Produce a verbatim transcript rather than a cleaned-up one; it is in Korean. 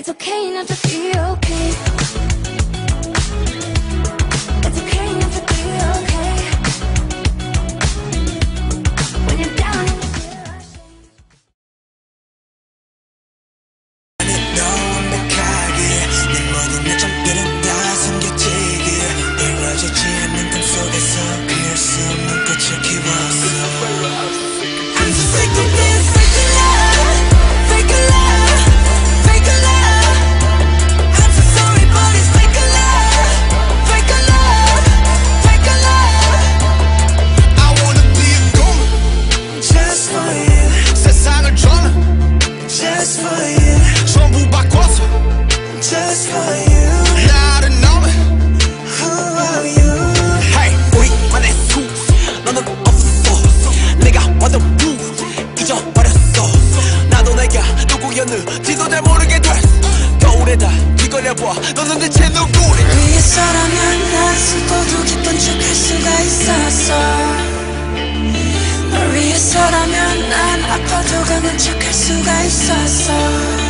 It's okay not to feel okay. It's okay not to be okay. When you're down and you feel ashamed. 너 완벽하게 내 모든 내 점들은 다 숨겨지게 이루어지지 않는 꿈속에서 피울 수 없는 꽃을 키웠어. I'm so sick of this fake love, fake love, fake love. I'm so sorry but it's fake love, fake love, fake love. I wanna be a gold just for you. 세상을 전화 just for you. 전부 바꿔서 just for you. 나를 너무 who are you? Hey, 우리만의 수 너는 없어. 내가 완전 blue 잊어버렸어. 나도 내가 누구였는지도 잘 모르게 됐어. 거울에다 뒤걸려봐 너는 대체 누구래? 위해서라면 난 슬퍼도 기쁜 척 할 수가 있었어. 널 위해서라면 난 아파도 강한 척 할 수가 있었어.